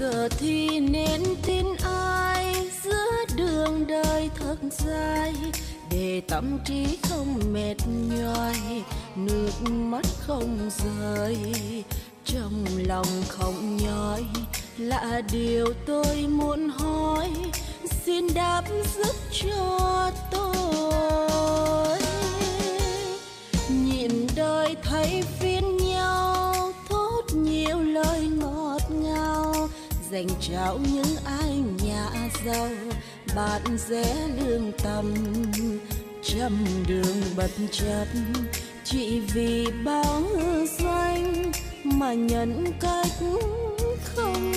Giờ thì nên tin ai giữa đường đời thật dài, để tâm trí không mệt nhoài, nước mắt không rơi, trong lòng không nhói, là điều tôi muốn hỏi. Xin đáp giúp cho tôi. Nhìn đời thấy phiền nhau, thốt nhiều lời ngọt ngào, dành trao những ai nhà giàu, bạn rẽ lương tâm, trăm đường bật chất, chỉ vì bao danh mà nhận cách không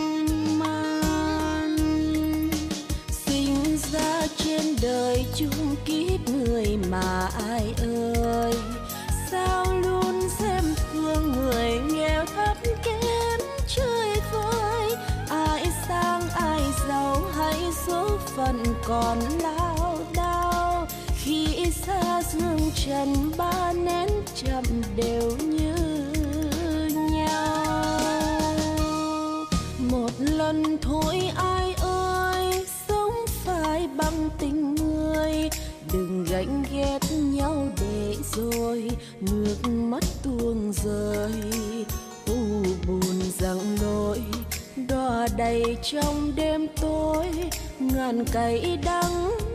mang. Sinh ra trên đời chung kiếp người mà ai ơi, sao luôn xem thường người nghèo thấp kém chơi vơi. Ai sang ai giàu hay số phận còn lao đao, khi xa dương trần ba nén chậm đều như nhau. Một lần thôi ai ơi, sống phải bằng tình người, đừng ganh ghét nhau để rồi nước mắt tuôn rơi. U buồn rằng lối đọa đầy trong đêm tối, ngàn cay đắng